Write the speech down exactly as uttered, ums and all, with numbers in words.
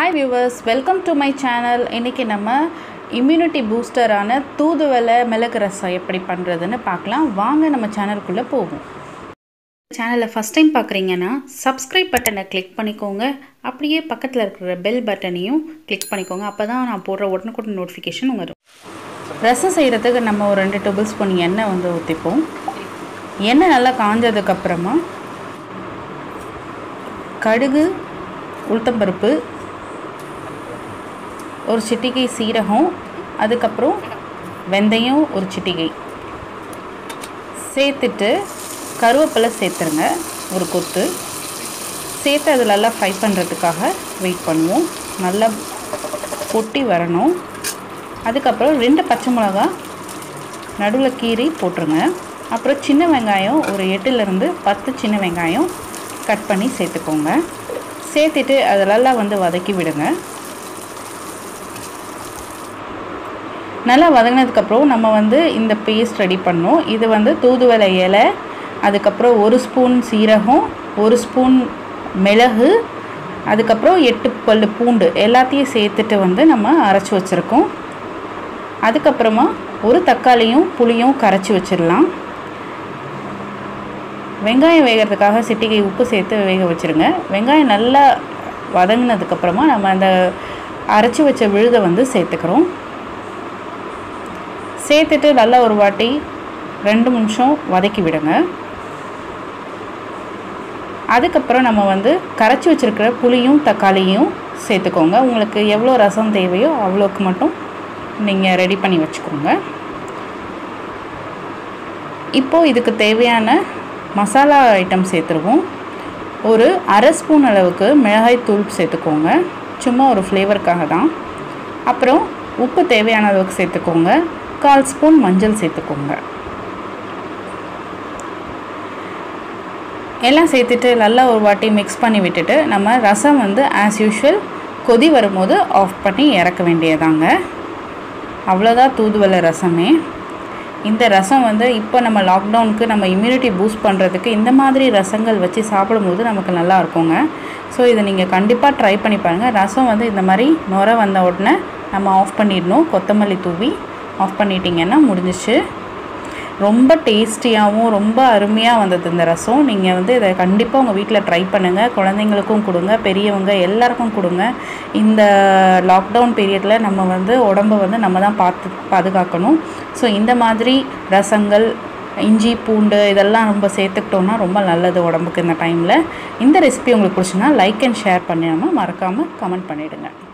Hi viewers, welcome to my channel. இன்னைக்கு நம்ம immunity booster ஆன தூதுவளை மிளகு ரசம் எப்படி பண்றதுன்னு பார்க்கலாம். வாங்க நம்ம சேனலுக்குள்ள போவோம். சேனலை ஃபர்ஸ்ட் டைம் பார்க்குறீங்கன்னா சப்ஸ்கிரைப் பட்டனை கிளிக் பண்ணிக்கோங்க. அப்படியே பக்கத்தில் இருக்கிற பெல் பட்டனையும் கிளிக் பண்ணிக்கோங்க. அப்போ தான் நான் போடுற உடனுக்குடன் நோட்டிஃபிகேஷன் வரும். ரசம் செய்கிறதுக்கு நம்ம ஒரு ரெண்டு டேபிள் ஸ்பூன் எண்ணெய் வந்து ஊற்றிப்போம். எண்ணெய் நல்லா காஞ்சதுக்கப்புறமா கடுகு, உளுத்தம்பருப்பு, ஒரு சிட்டிகை சீரகம், அதுக்கப்புறம் வெந்தயம் ஒரு சிட்டிகை சேர்த்துட்டு கருவேப்பிலை சேர்த்துருங்க ஒரு கொத்து சேர்த்து அது நல்லா ஃப்ரை பண்ணுறதுக்காக வெயிட் பண்ணுவோம். நல்லா பொட்டி வரணும். அதுக்கப்புறம் ரெண்டு பச்சை மிளகா நடுவில் கீரி போட்டுருங்க. அப்புறம் சின்ன வெங்காயம் ஒரு எட்டுலேருந்து பத்து சின்ன வெங்காயம் கட் பண்ணி சேர்த்துக்கோங்க. சேர்த்துட்டு அதெல்லாம் வந்து வதக்கி விடுங்க. நல்லா வதங்கினதுக்கப்புறம் நம்ம வந்து இந்த பேஸ்ட் ரெடி பண்ணோம். இது வந்து தூதுவளை இலை, அதுக்கப்புறம் ஒரு ஸ்பூன் சீரகம், ஒரு ஸ்பூன் மிளகு, அதுக்கப்புறம் எட்டு பல் பூண்டு எல்லாத்தையும் சேர்த்துட்டு வந்து நம்ம அரைச்சி வச்சுருக்கோம். அதுக்கப்புறமா ஒரு தக்காளியும் புளியும் கரைச்சி வச்சிடலாம். வெங்காயம் வேகிறதுக்காக சிட்டிகை உப்பு சேர்த்து வேக வச்சுருங்க. வெங்காயம் நல்லா வதங்கினதுக்கப்புறமா நம்ம அந்த அரைச்சி வச்ச விழுதை வந்து சேர்த்துக்கிறோம். சேர்த்துட்டு நல்லா ஒரு வாட்டி ரெண்டு நிமிஷம் வதக்கி விடுங்க. அதுக்கப்புறம் நம்ம வந்து கரைச்சி வச்சுருக்கிற புளியும் தக்காளியும் சேர்த்துக்கோங்க. உங்களுக்கு எவ்வளோ ரசம் தேவையோ அவ்வளோக்கு மட்டும் நீங்கள் ரெடி பண்ணி வச்சுக்கோங்க. இப்போது இதுக்கு தேவையான மசாலா ஐட்டம் சேர்த்துருவோம். ஒரு அரை ஸ்பூன் அளவுக்கு மிளகாய் தூள் சேர்த்துக்கோங்க, சும்மா ஒரு ஃப்ளேவருக்காக தான். அப்புறம் உப்பு தேவையான அளவுக்கு சேர்த்துக்கோங்க. கால் ஸ்பூன் மஞ்சள் சேர்த்துக்கோங்க. எல்லாம் சேர்த்துட்டு நல்லா ஒரு வாட்டி மிக்ஸ் பண்ணி விட்டுட்டு நம்ம ரசம் வந்து ஆஸ் யூஷுவல் கொதி வரும்போது ஆஃப் பண்ணி இறக்க வேண்டியதாங்க. அவ்வளோதான் தூதுவளை ரசமே. இந்த ரசம் வந்து இப்போ நம்ம லாக்டவுனுக்கு நம்ம இம்யூனிட்டி பூஸ்ட் பண்ணுறதுக்கு இந்த மாதிரி ரசங்கள் வச்சு சாப்பிடும்போது நமக்கு நல்லா இருக்குங்க. ஸோ இதை நீங்கள் கண்டிப்பாக ட்ரை பண்ணி பாருங்கள். ரசம் வந்து இந்த மாதிரி நுர வந்த உடனே நம்ம ஆஃப் பண்ணிடணும். கொத்தமல்லி தூவி ஆஃப் பண்ணிட்டீங்கன்னா முடிஞ்சிச்சு. ரொம்ப டேஸ்டியாகவும் ரொம்ப அருமையாக வந்தது இந்த ரசம். நீங்கள் வந்து இதை கண்டிப்பாக உங்கள் வீட்டில் ட்ரை பண்ணுங்கள். குழந்தைங்களுக்கும் கொடுங்க, பெரியவங்க எல்லாருக்கும் கொடுங்க. இந்த லாக்டவுன் பீரியடில் நம்ம வந்து உடம்பை வந்து நம்ம தான் பார்த்து பாதுகாக்கணும். ஸோ இந்த மாதிரி ரசங்கள், இஞ்சி பூண்டு இதெல்லாம் ரொம்ப சேர்த்துக்கிட்டோன்னா ரொம்ப நல்லது உடம்புக்கு இந்த டைமில். இந்த ரெசிபி உங்களுக்கு பிடிச்சுன்னா லைக் அண்ட் ஷேர் பண்ணாமல் மறக்காமல் கமெண்ட் பண்ணிவிடுங்க.